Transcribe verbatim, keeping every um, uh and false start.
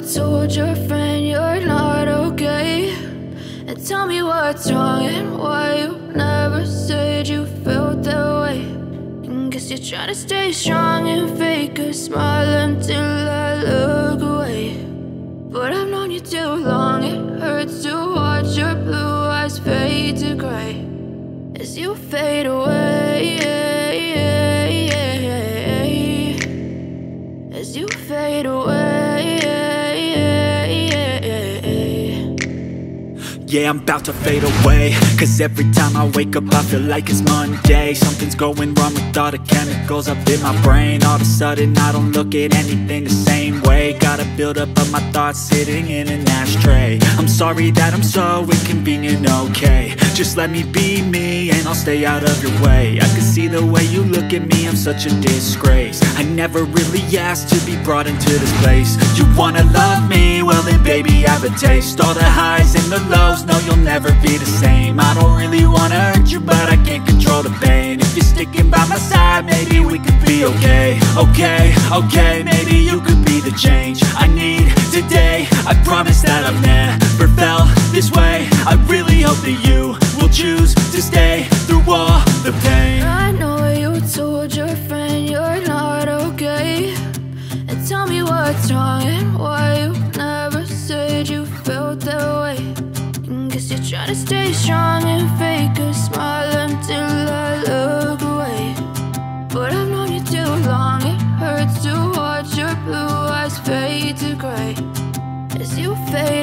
told your friend you're not okay, and tell me what's wrong and why you never said you felt that way. And guess you're trying to stay strong and fake a smile until I look away. But I've known you too long, it hurts to watch your blue eyes fade to gray as you fade away, as you fade away. Yeah, I'm about to fade away, cause every time I wake up I feel like it's Monday. Something's going wrong with all the chemicals up in my brain. All of a sudden I don't look at anything the same way. Gotta build up of my thoughts sitting in an ashtray. I'm sorry that I'm so inconvenient, okay. Just let me be me and I'll stay out of your way. I can see the way you look at me, I'm such a disgrace. I never really asked to be brought into this place. You wanna love me? Well then baby, have a taste. All the highs and the lows, no, you'll never be the same. I don't really wanna hurt you, but I can't control the pain. If you're sticking by my side, maybe we could be okay. Okay, okay, maybe you could be the change I need today. I promise that I've never felt this way. I really hope that you will choose to stay through all the pain. I know you told your friend you're not okay, and tell me what's wrong and why you never said you felt that way. Guess you're trying to stay strong and fake a smile until I look away. But I've known you too long, it hurts to watch your blue eyes fade to gray as you fade